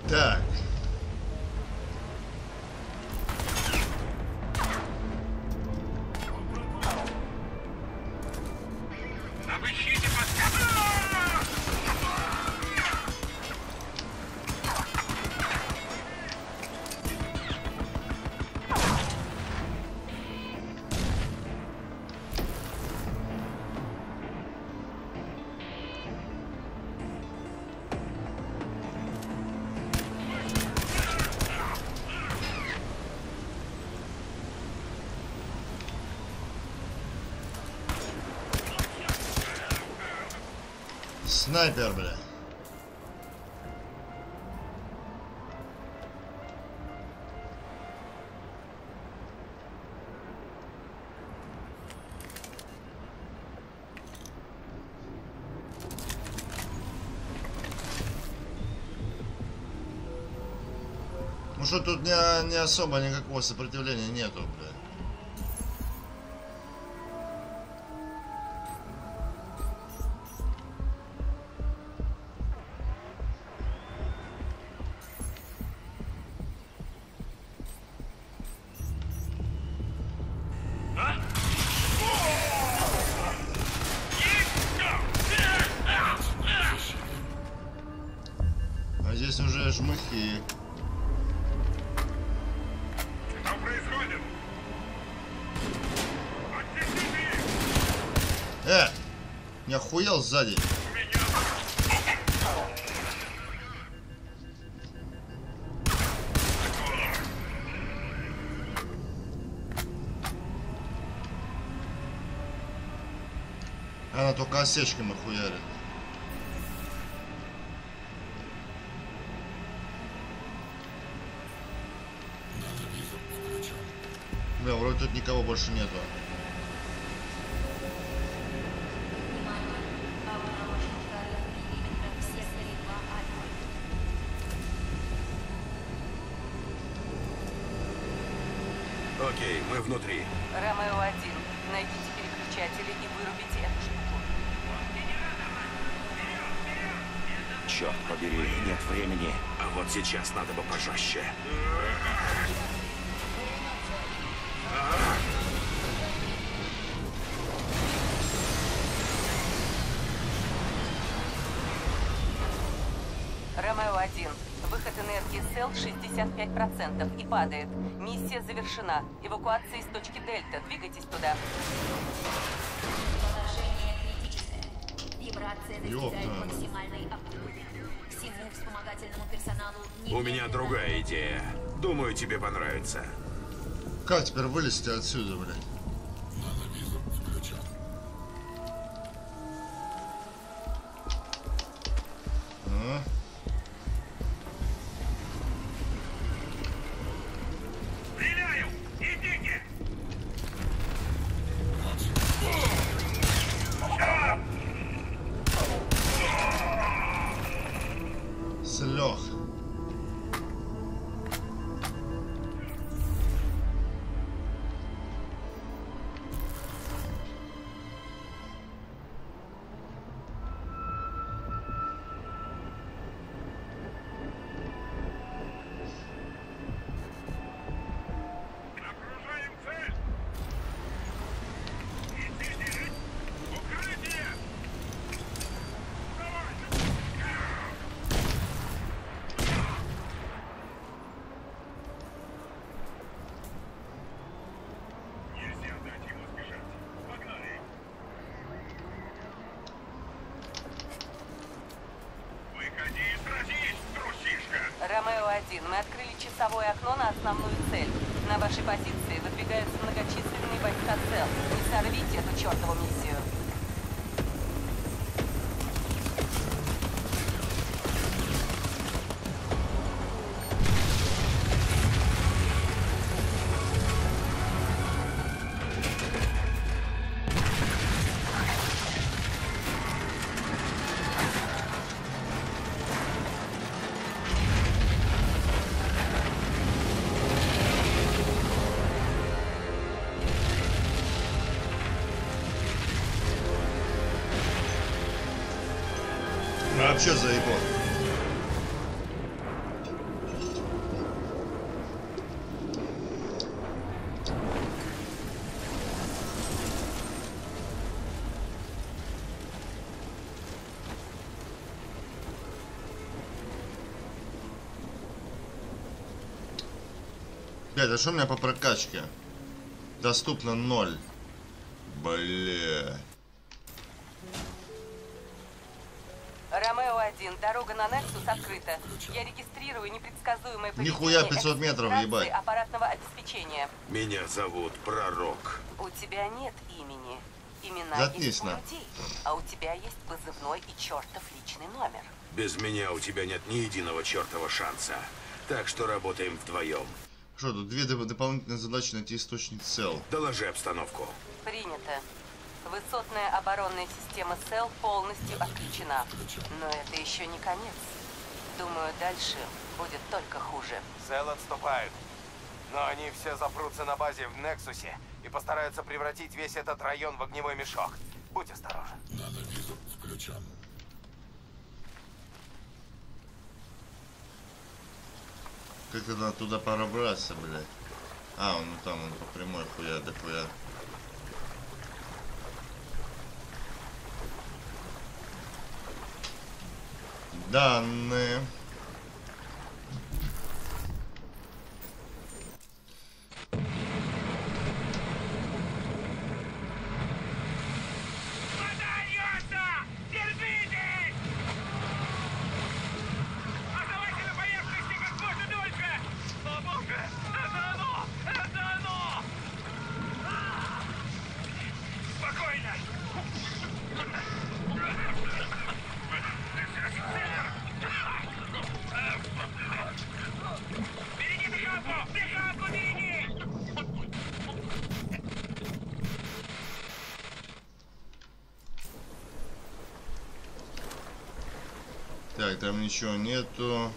Так. Обыщите подсказку! Снайпер, бля. Ну что, тут не особо никакого сопротивления нету, бля. А здесь уже жмыхи. Что происходит? Не охуел сзади? Она только осечками хуярит. Бля, вроде тут никого больше нету. Окей, мы внутри. Ромео-1, найдите переключатели и вырубите эту штуку. Черт побери, нет времени. А вот сейчас надо бы пожестче. Ромео-1, выход энергии СЭЛ 65% и падает. Миссия завершена. Эвакуация из точки Дельта. Двигайтесь туда. Положение критическое. Вибрация достигает Ёпта. максимальной амплитуды. Всему вспомогательному персоналу У меня другая идея. Думаю, тебе понравится. Как теперь вылезти отсюда, блядь? А? Стреляю! Идите! Слёг. Окружаем цель! Идите! Укрытие! Нельзя дать ему сбежать. Погнали! Выходи и сразись, трусишка! Ромео-1, мы открыли часовое окно на основную цель. На вашей позиции выдвигаются многочисленные войска СЭЛ. Не сорвите эту чертову миссию. Вообще заебал. Блядь, а что у меня по прокачке? Доступно 0. Бля. Ромео-1, дорога на Нексус открыта. Я регистрирую непредсказуемое поведение Нихуя 500 метров, эксплуатации ебать. аппаратного обеспечения. Меня зовут Пророк. У тебя нет имени. Имена Заткнись, есть у на. людей, а у тебя есть позывной и чертов личный номер. Без меня у тебя нет ни единого чертова шанса. Так что работаем вдвоем. Что, тут две дополнительные задачи: найти источник цел. Доложи обстановку. Принято. Высотная оборонная система СЭЛ полностью отключена. Но это еще не конец. Думаю, дальше будет только хуже. Сэл отступают. Но они все запрутся на базе в Нексусе и постараются превратить весь этот район в огневой мешок. Будь осторожен. Как-то надо туда пробраться, блядь. А, он там, он по прямой хуя да хуя. Данные. Подается! Держитесь! Оставайся на поверхности как можно дольше! О боже! Это оно! Это оно! Спокойно! Береги дыхалку! Дыхалку береги! Так, там ничего нету.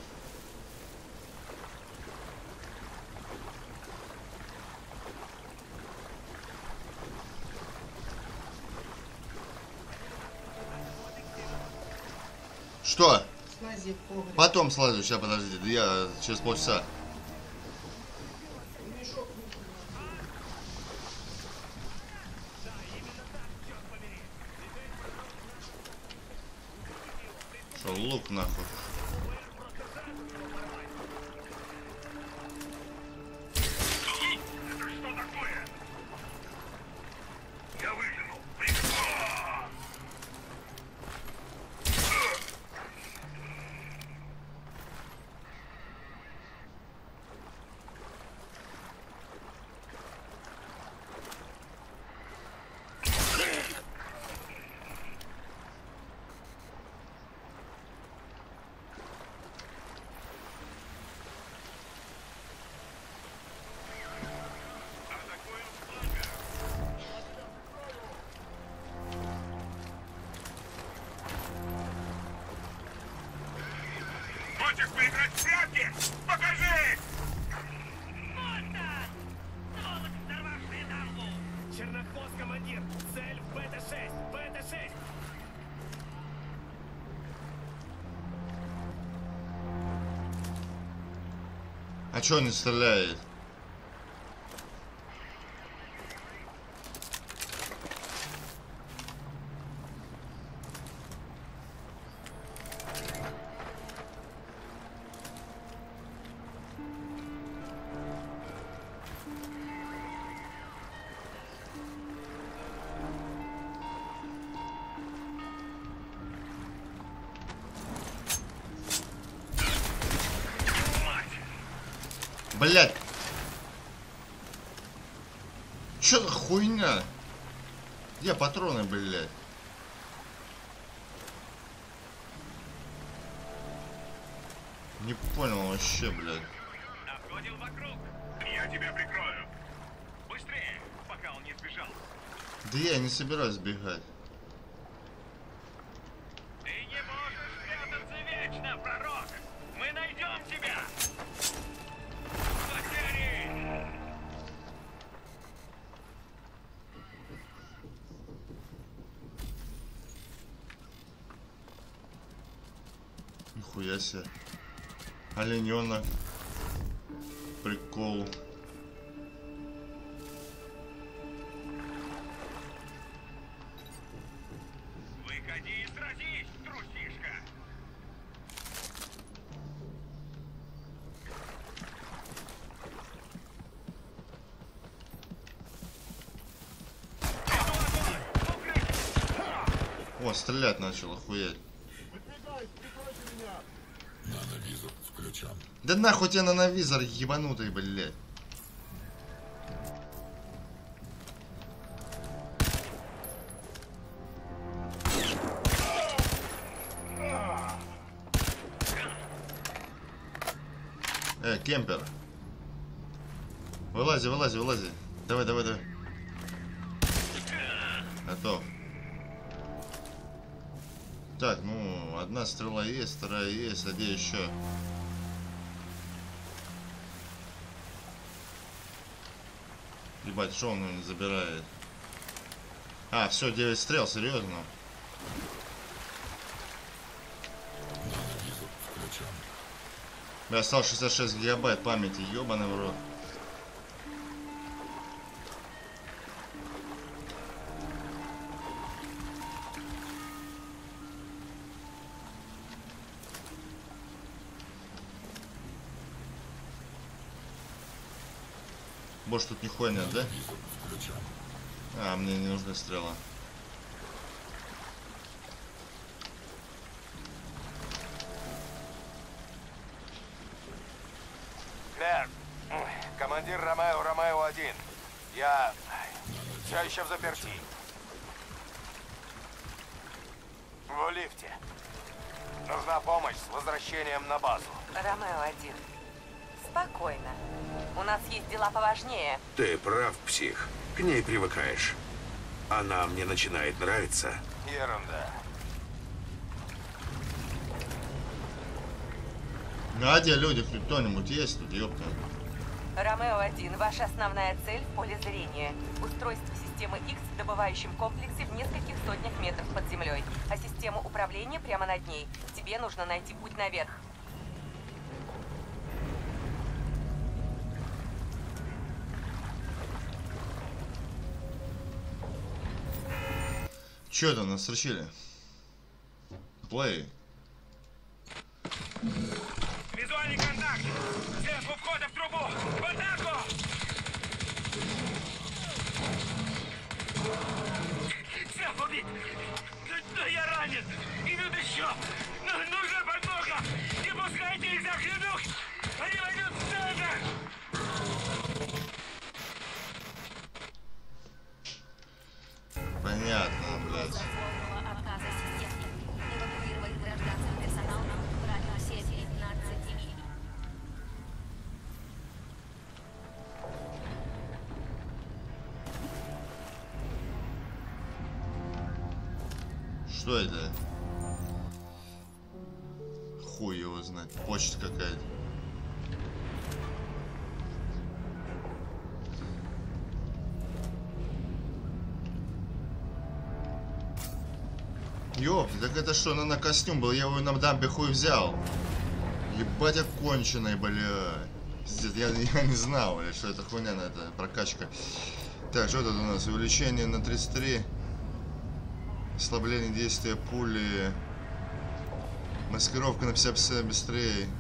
Что? Слази в погреб. Потом слазю, сейчас подождите, я через полчаса. Что, лук нахуй? Что такое? Я выглянул. Прикол! Хочешь поиграть в прятки? Покажи! Чернохвост, командир! Цель в БТ-6! БТ-6! А чё он не стреляет? Блять! Чё за хуйня? Где патроны, блять? Не понял вообще, блядь. Обходил вокруг. Я тебя прикрою. Быстрее, пока он не сбежал. Да я не собираюсь бегать. Ты не можешь прятаться вечно, пророк! Мы найдем тебя! Потери! Нихуя себе. Олененок. Прикол. Выходи и сразись, трусишка! О, стрелять начал, охуеть. Нановизор включен. Да нахуй тебе нановизор, ебанутый, блядь. Кемпер. Вылази, вылази, вылази. Давай, давай, давай. Готов. Так, ну, одна стрела есть, вторая есть, а где еще? Ебать, что он не забирает? А, все, 9 стрел, серьезно? Нановизор включен. Я осталось 66 гигабайт памяти, ебаный в рот. Больше тут нихуя нет, да? Нановизор включен. А, мне не нужны стрела. Клэр, командир Ромео-1. Я все еще в заперти. В лифте. Нужна помощь с возвращением на базу. Ромео-1. Спокойно. У нас есть дела поважнее. Ты прав, псих. К ней привыкаешь. Она мне начинает нравиться. Ерунда. Ну а где люди, хоть кто-нибудь есть тут, ёпта? Ромео-1, ваша основная цель в поле зрения. Устройство системы X в добывающем комплексе в нескольких сотнях метров под землей, а система управления прямо над ней. Тебе нужно найти путь наверх. Чё это нас срочили? Плей. Визуальный контакт! Жертву входа в трубу! В атаку! Всех убить! Но я ранен! Идут еще! Нужна подмога! Не пускайте их за хренух! Они войдут в центр! Понятно, блядь. Созволила отказа системы. Эвакуировать гражданский персонал в радиусе 15 миль. Что это? Хуй его знает. Почта какая-то. Ёпта, так это что, на костюм был? Я его на дампе хуй взял. Ебать, оконченный, бля. Пиздец, я не знал, бля, что это хуйня, на это прокачка. Так, что тут у нас? Увеличение на 33. Ослабление действия пули. Маскировка на 50% быстрее.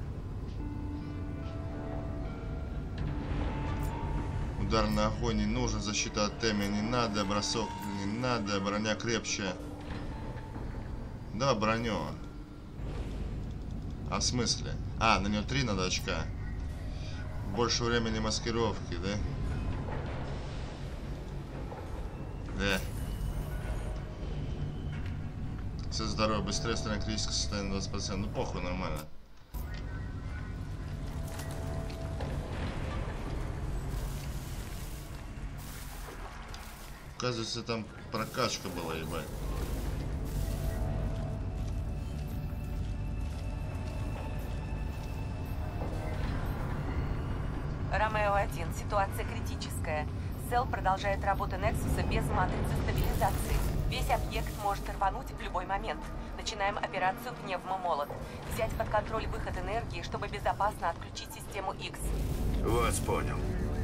Удар на огонь не нужен, защита от темя не надо, бросок не надо, броня крепче. Да, броню. А в смысле? А, на нее 3 надо очка. Больше времени маскировки, да? Да. Все здоровье, быстрее становится критическое состояние 20%. Ну похуй, нормально. Оказывается, там прокачка была, ебать. Ромео-1, ситуация критическая. Сел продолжает работу Нексуса без матрицы стабилизации. Весь объект может рвануть в любой момент. Начинаем операцию «Пневмомолот». Взять под контроль выход энергии, чтобы безопасно отключить систему X. Вас понял.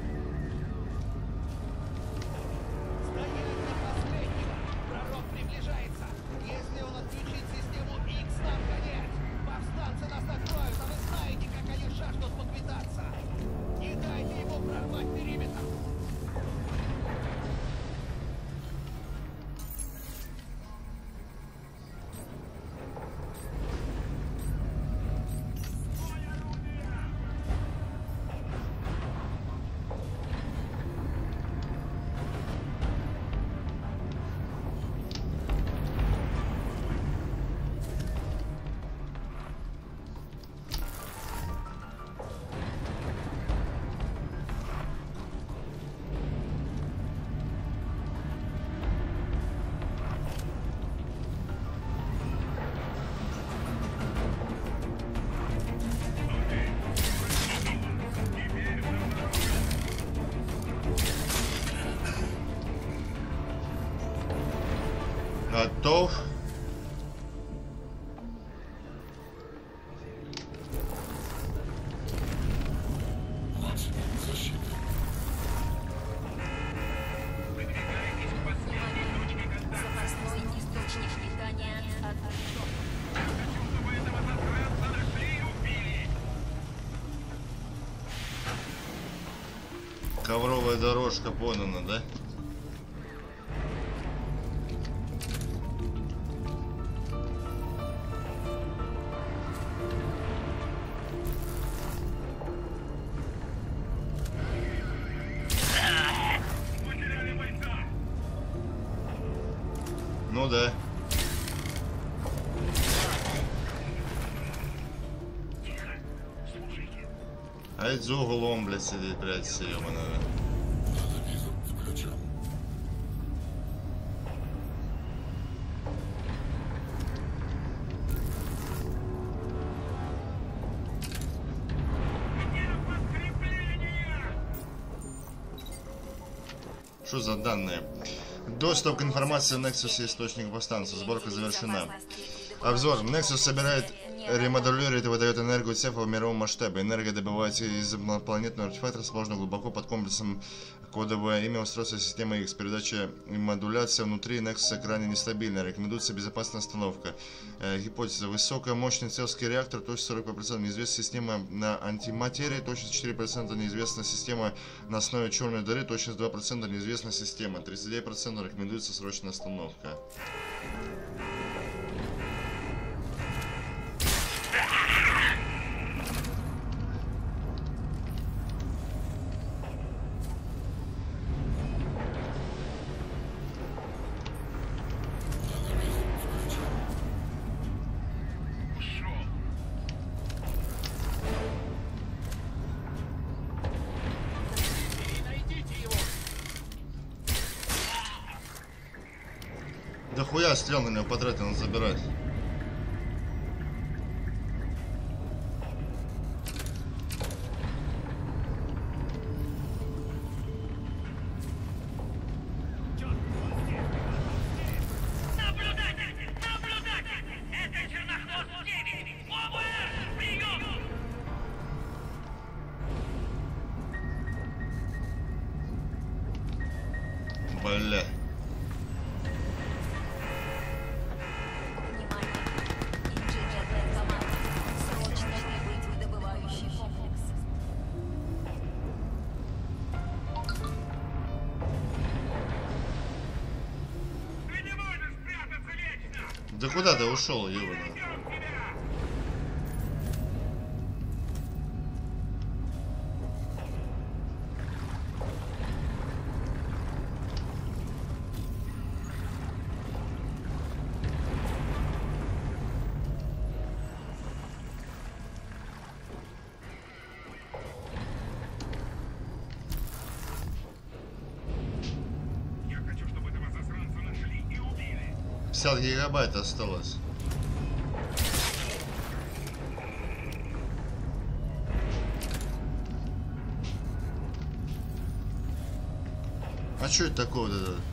Пророк приближается! Если он отключит систему X, нам конец! Повстанцы нас накроют, а вы знаете, как они жаждут поквитаться! Не дайте ему прорвать периметр! Готов. Максимум защиты. Запасной источник питания отключен. Ковровая дорожка подана, да? Ну да. А это за углом, блядь, сидит, блядь, съебаная. Нановизор включен. Что за данные? Доступ к информации в Nexus источник повстанцев. Сборка завершена. Обзор. Nexus собирает, ремодулирует и выдает энергию цефа в мировом масштабе. Энергия добывается из инопланетного артефакта, расположенного глубоко под комплексом. Кодовое имя устройства системы X. Передача и модуляция внутри Nexus крайне нестабильна. Рекомендуется безопасная остановка. Гипотеза. Высокомощный цельский реактор, точность 45%. Неизвестная система на антиматерии, точность 4%. Неизвестная система на основе черной дыры, точность 2%. Неизвестная система 39%. Рекомендуется срочная остановка. Да хуя стрел на него потратил, он забирать. Бля. Инженерная команда. Срочно прибыть в добывающий комплекс. Да куда ты ушел, ебаный? Я хочу, чтобы этого засранца нашли и убили. 50 гигабайт осталось. А что это такое вот это?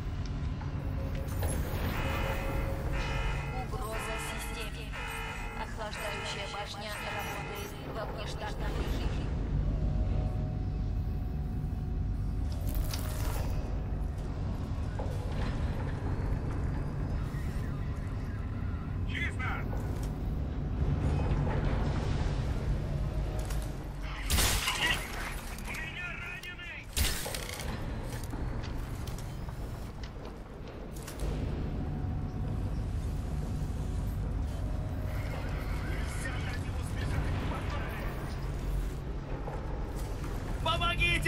Угроза системе. Охлаждающая башня работает в внештатном режиме. Чисто! У меня раненый! Помогите!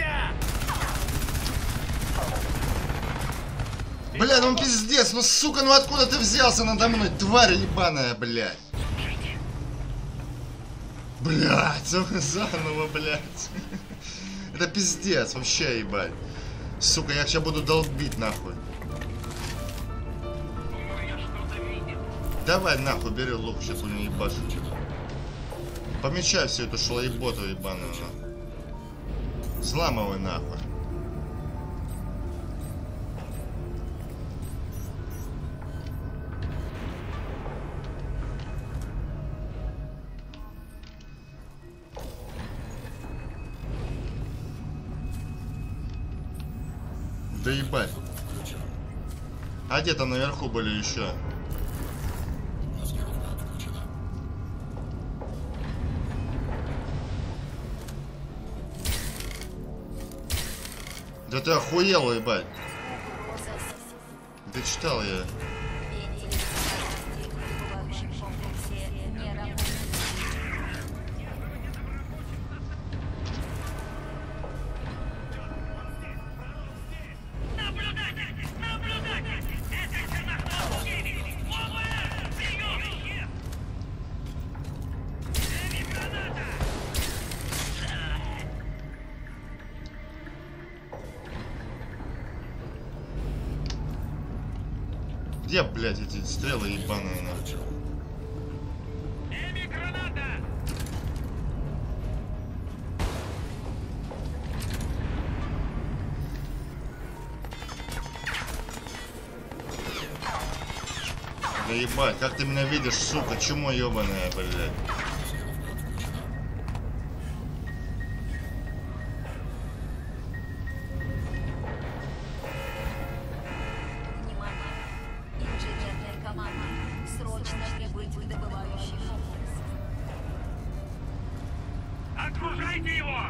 Бля, ну пиздец, ну сука, ну откуда ты взялся надо мной, тварь ебаная, блядь? Блядь, заново, блядь. Это пиздец, вообще ебать. Сука, я сейчас буду долбить нахуй. Давай нахуй, бери лук, сейчас будем ебашить. Помечай всю эту шлоеботу ебаную. Взламывай нахуй. Да ебать. А где там наверху были еще? Маскировка отключена. Да ты охуел, ебать. Угроза Да читал я. вентиля безопасности в пребывающем комплексе не работает. Где, блядь, эти стрелы ебаные нахуй? Да ебать, как ты меня видишь, сука, чмо ебаная, блядь. Внимание! Инженерная команда. Срочно прибыть в добывающий комплекс. Окружайте его!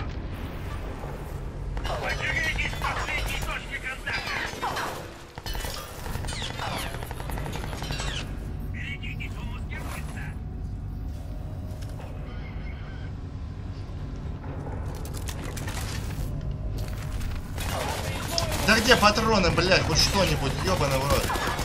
Потеряйтесь в последней точке контакта! Берегитесь, он маскируется! Да где патроны, блядь, хоть что-нибудь, ебаный в рот.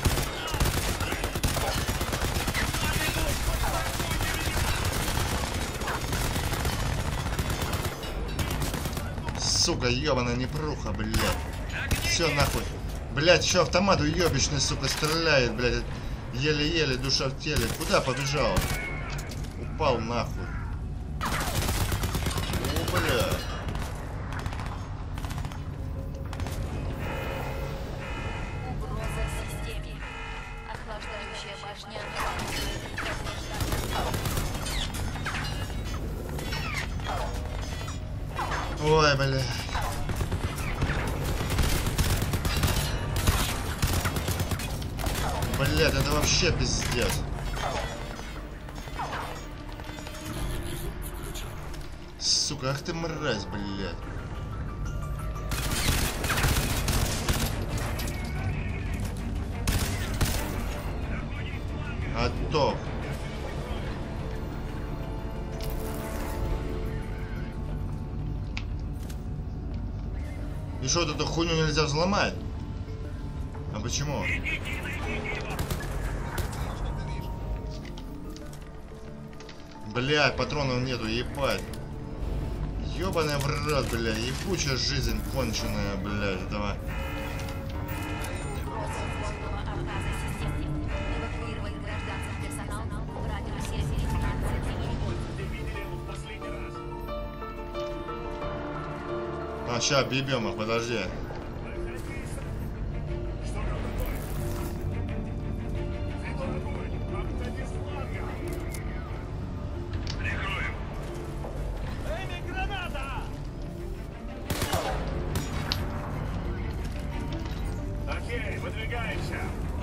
Сука, ебаная непруха, блядь. Все нахуй. Блядь, еще автомат уебищный, сука, стреляет, блядь. Еле-еле душа в теле. Куда побежал? Упал нахуй. О, блядь. Угроза системе. Охлаждающая башня работает как Ой, бля. Блядь, это вообще пиздец. Сука, ах ты мразь, блядь. Готов. И что, эту хуйню нельзя взломать? А почему? Блядь, патронов нету, ебать. Ёбаная в рот, блядь. Ебучая жизнь конченая, блядь. Давай. угроза полного отказа системе. Эвакуировать гражданский персонал в радиусе 15 миль. Ты видели его в последний раз? А, ща объебем их, подожди. Что там такое? Веду огонь! Обходи с фланга! Прикрою! Эми, граната! Окей, выдвигаемся!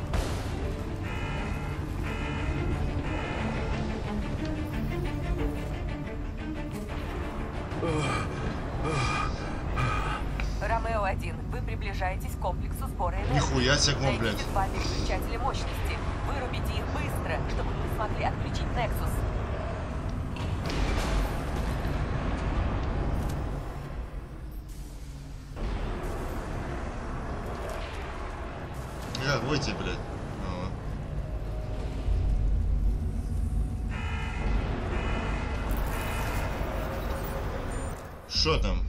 Ромео-1, вы приближаетесь к комплексу сбора энергии. Нихуя себе комплекс. Найдите два переключателя мощности. Вырубите их быстро, чтобы мы смогли отключить Nexus. Как выйти, блядь? Что там?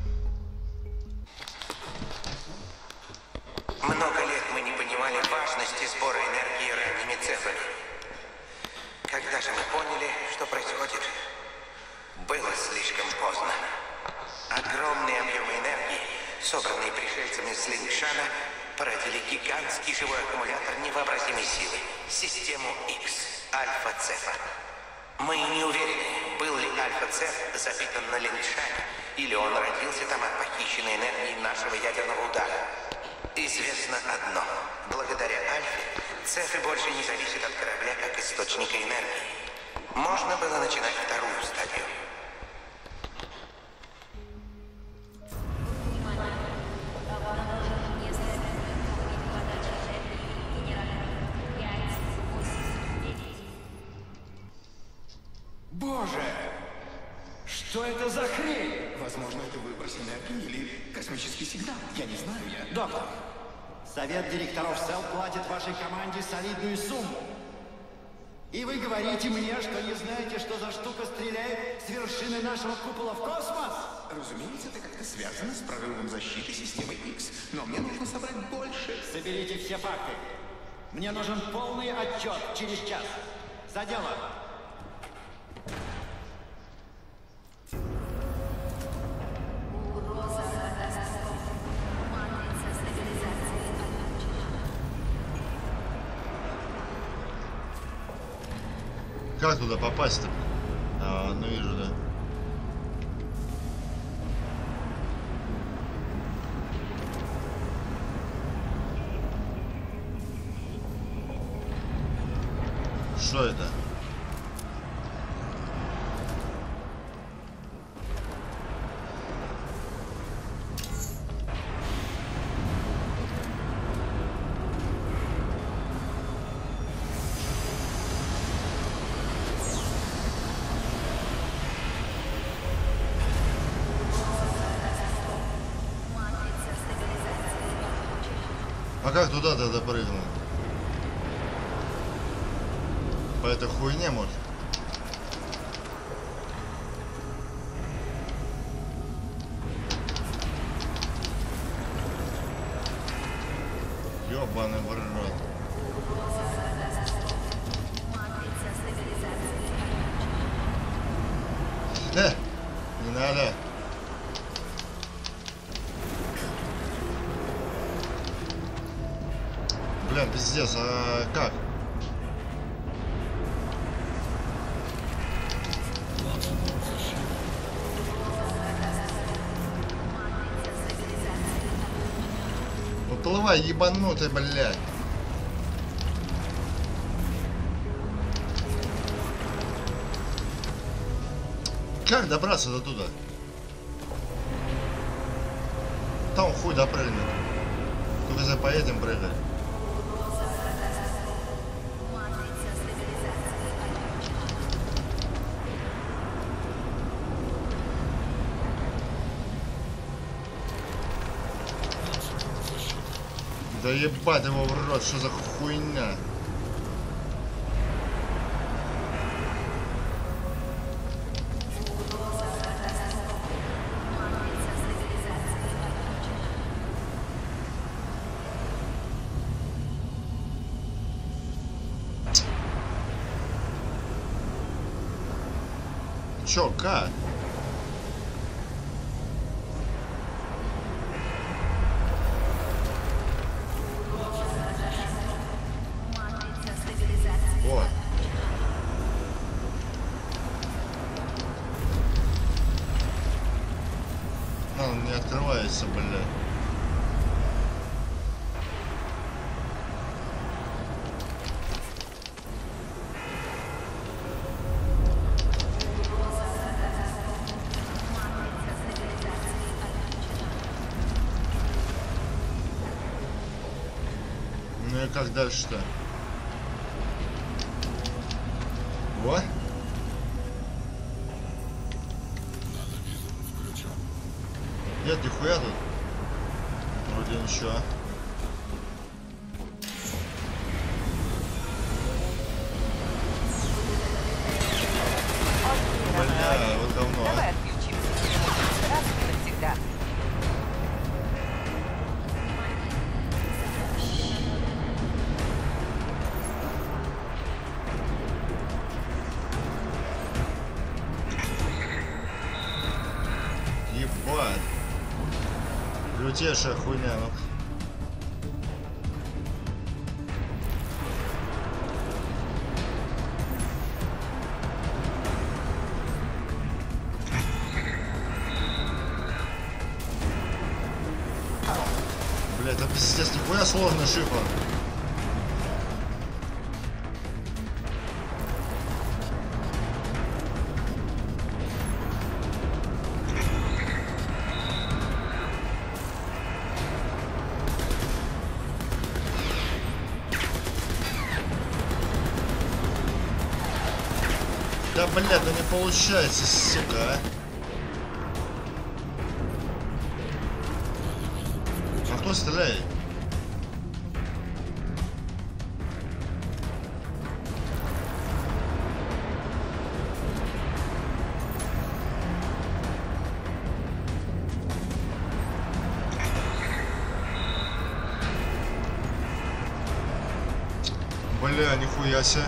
Много лет мы не понимали важности сбора энергии ранними цепами. Когда же мы поняли, что происходит, было слишком поздно. Огромные объемы энергии, собранные пришельцами с Лингшана, породили гигантский живой аккумулятор невообразимой силы — систему X, Альфа-Цефа. Мы не уверены, был ли Альфа-Цеф запитан на Лингшане, или он родился там от похищенной энергии нашего ядерного удара. Известно одно. Благодаря Альфе цефы больше не зависят от корабля как источника энергии. Можно было начинать вторую стадию. Боже! Что это за хрень? Возможно, это выброс энергии или космический сигнал. Я не знаю, Доктор, совет директоров СЭЛ платит вашей команде солидную сумму. И вы говорите мне, что не знаете, что за штука стреляет с вершины нашего купола в космос? Разумеется, это как-то связано с прорывом защиты системы X. Но мне нужно собрать больше. Соберите все факты. Мне нужен полный отчет через час. За дело. Как туда попасть-то? А, ну вижу, да. Что это? А как туда тогда прыгнул? По этой хуйне, может? Ёбаный в рот. Не надо. Бля, пиздец, а как? Уплывай, ебанутый, блядь. Как добраться до туда? Там хуй допрыгнет. Только за поедем прыгать. Да ебать его в рот, что за хуйня? Чё, как? Вот. Он не открывается, блядь. Ну и как дальше-то? Во? Надо визу включен. Нет, нихуя тут. Вроде ничего. Бля, вот говно. Давай отключим систему раз и навсегда. Ебать. Лютейшая хуйня, ну. Блять, да Пиздец, нихуя сложный шифр. Да, блядь, да не получается, сука, а. А кто стреляет? Бля, нихуя себе.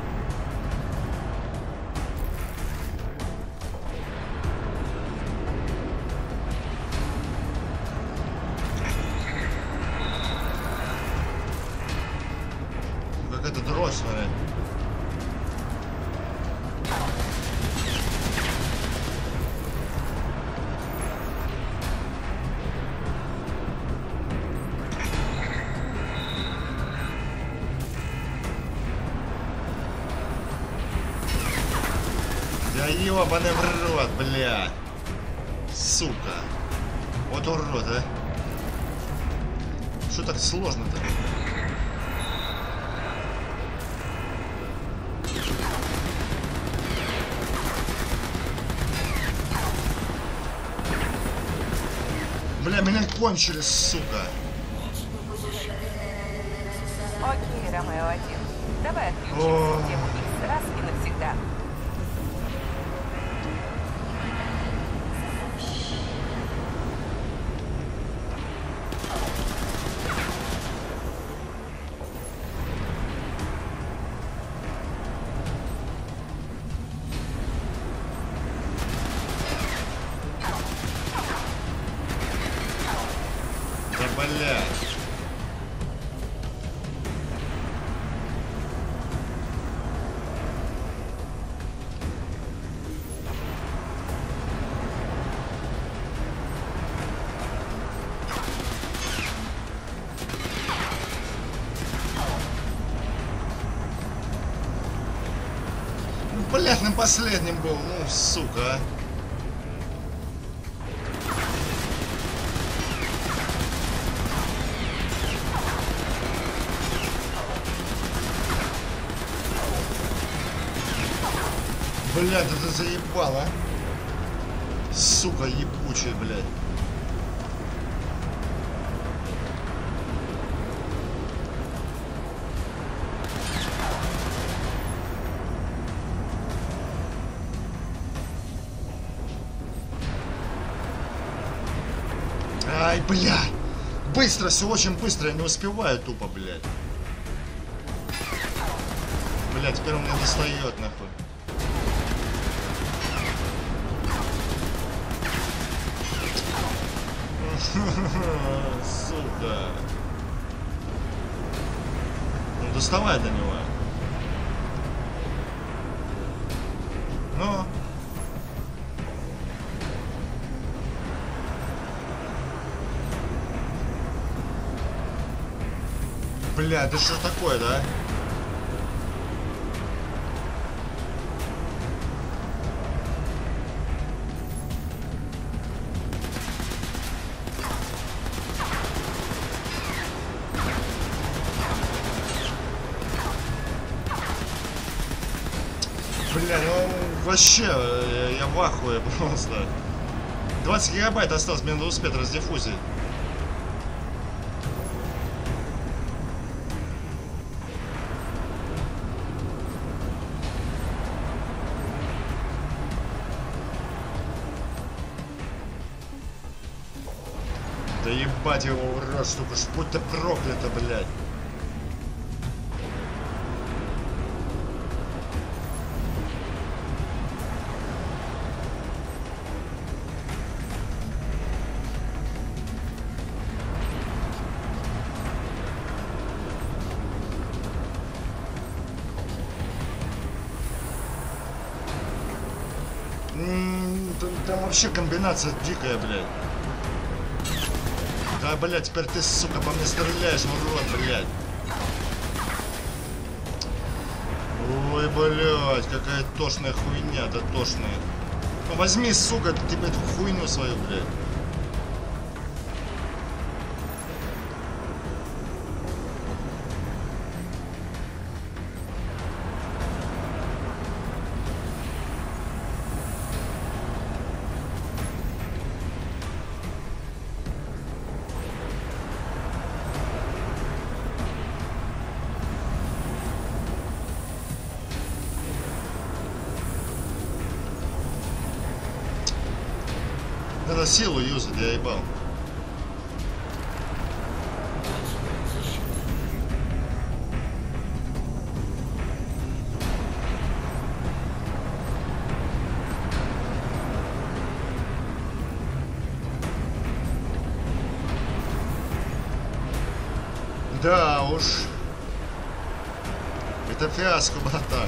Какая-то дрожь, смотри. Да ёбаный в рот, бля. Сука. Вот урод, а. Что так сложно-то? Бля, меня кончили, сука. Окей, Ромео-1. Давай отключим систему X раз и навсегда. Да, блядь. Ну, блядь, на последнем был, ну, сука, а. Блядь, это заебало, а? Сука, ебучая, блядь. Ай, бля. Быстро, все очень быстро, я не успеваю тупо, блядь. Блядь, теперь он меня достает, нахуй. Сука. Ну, доставай до него. Ну. Бля, это что такое, да? Бля, ну вообще, я в ахуе просто. 20 гигабайт осталось, мне надо успеть раздиффузить. Да ебать его в рот, штука, ж будь ты проклята, блядь. Там вообще комбинация дикая, блядь. А, блядь, теперь ты, сука, по мне стреляешь, урод, блядь. Ой, блядь, какая тошная хуйня, да тошная. Ну возьми, сука, ты эту хуйню свою, блядь. Надо силу юзать, я ебал. Да уж. Это фиаско, братан.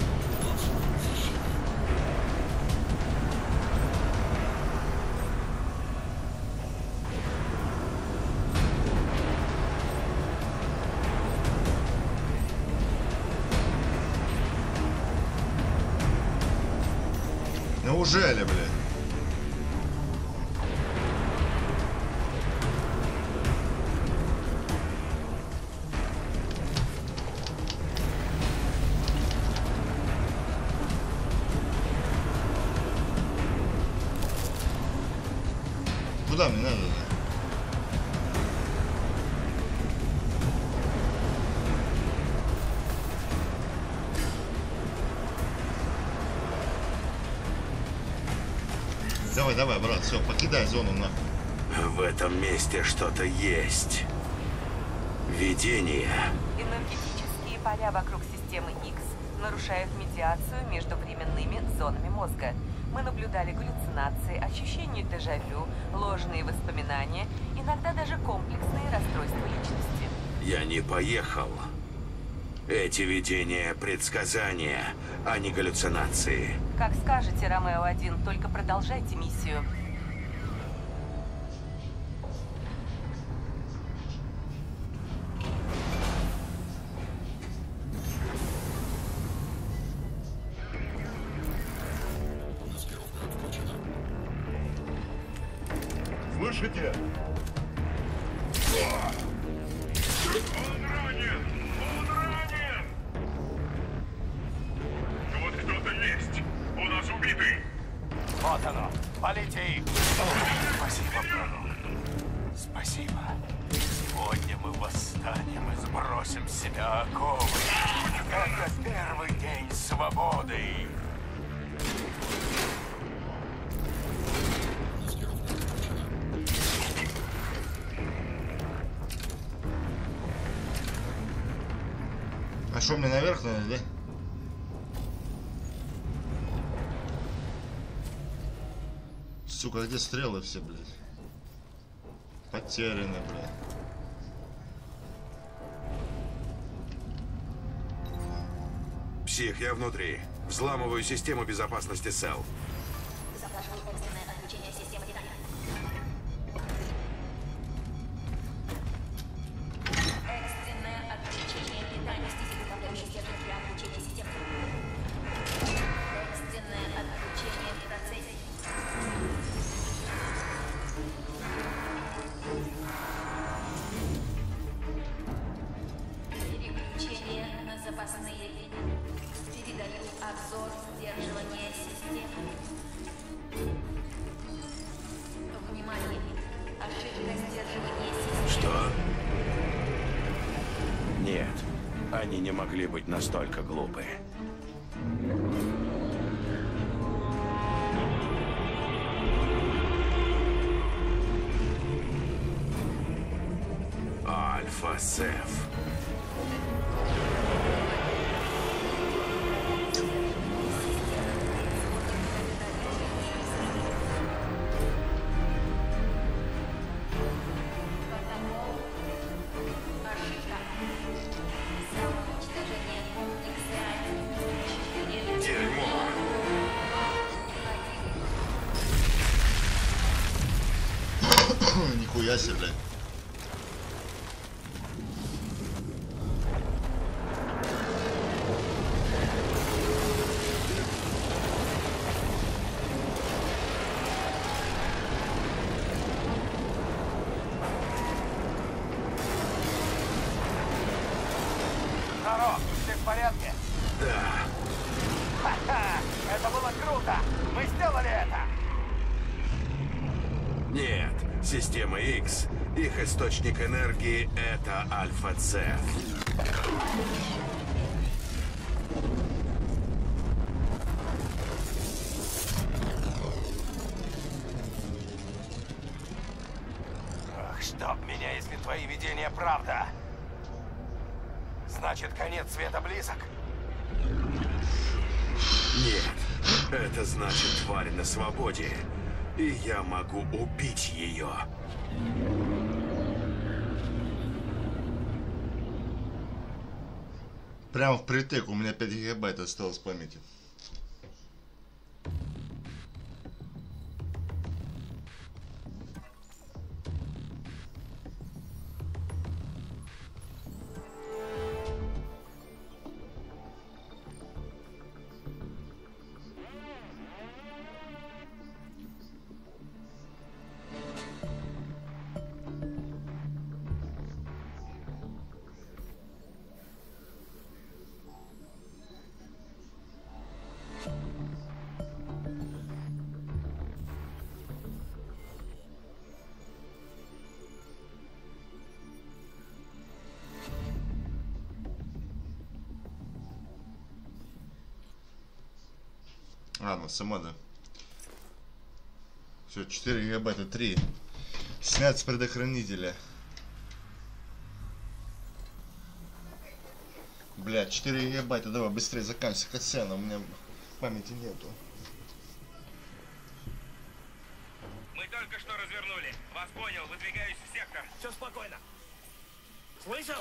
Неужели, блядь? Куда мне надо? Давай, давай, брат, все, покидай зону нахуй. В этом месте что-то есть. Видение. Энергетические поля вокруг системы X нарушают медиацию между временными зонами мозга. Мы наблюдали галлюцинации, ощущение дежавю, ложные воспоминания, иногда даже комплексные расстройства личности. Я не поехал. Эти видения — предсказания, а не галлюцинации. Как скажете, Ромео-1, только продолжайте миссию. Слышите? Он ранен! Он ранен! Вот кто-то есть! У нас убитый! Вот оно! Полите их! Спасибо, Бруно. Спасибо. Сегодня мы восстанем и сбросим с себя оковы. Это первый день свободы. А что, мне наверх надо, да? Сука, где стрелы все, блядь? Потеряны, блядь. Псих, я внутри. Взламываю систему безопасности СЭЛ. Запрашиваю экстренное отключение системы питания. Экстренное отключение питания. Управляющий средств для отключения системы. Экстренное отключение в процессе. Переключение на запасные линии. Передаю обзор сдерживания системы. Внимание! Ошибка сдерживания системы. Что? Нет, они не могли быть настолько глупы. Альфа-Сеф. Нихуя себе, блядь. Система X. Их источник энергии — это Альфа-С. Ах, чтоб меня, если твои видения правда. Значит, конец света близок? Нет, это значит тварь на свободе. И я могу убить ее. Прямо впритык, у меня 5 гигабайт осталось памяти. Ну сама, да. Все, 4 гигабайта, 3. Снять с предохранителя. Блядь, 4 гигабайта, давай быстрее заканчивай катсцену, у меня памяти нету. Мы только что развернули. Вас понял, выдвигаюсь в сектор. Все спокойно. Слышал?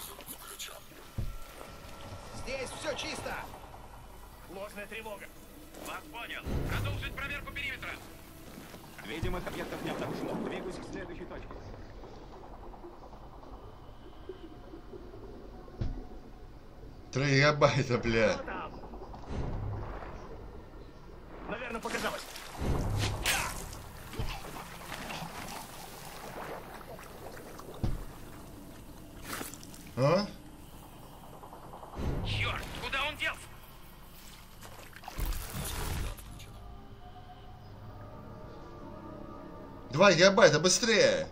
Здесь все чисто. Ложная тревога. Вас понял. Продолжить проверку периметра. Видимых объектов не обнаружено. Двигаюсь к следующей точке. Три гигабайта, бля. Наверное, показалось. А? Черт, куда он делся? Два гигабайта, быстрее!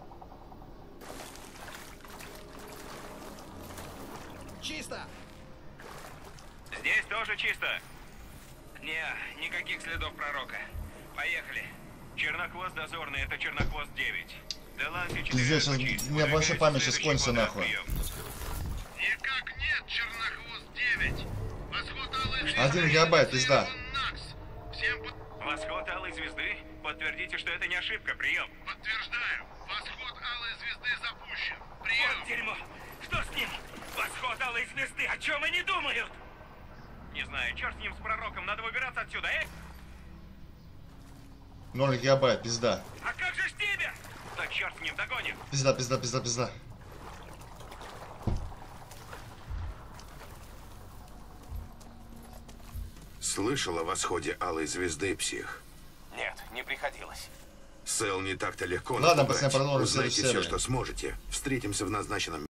Чисто. Здесь тоже чисто. Никаких следов пророка. Поехали. Чернохвост дозорный, это Чернохвост 9. Деланси 4. Пиздец, у меня вообще память сейчас кончится нахуй. Никак нет, Чернохвост 9. Восход Алой Звезды. 1 гигабайт, пизда. Восход Алой Звезды? Подтвердите, что это не ошибка. Прием. Подтверждаю. Восход Алой Звезды запущен. Прием. Вот дерьмо. Что с ним? Восход Алой Звезды. О чем они думают? Не знаю. Черт с ним, с пророком. Надо выбираться отсюда, 0 гигабайт, пизда. А как же Стивер? Да черт с ним, догоним. Пизда, пизда, пизда, пизда. Слышал о восходе Алой Звезды, псих? Нет, не приходилось. Сэл не так-то легко Ладно, напугать. пацаны, продолжим Узнайте следующую все, серию. что сможете. Встретимся в назначенном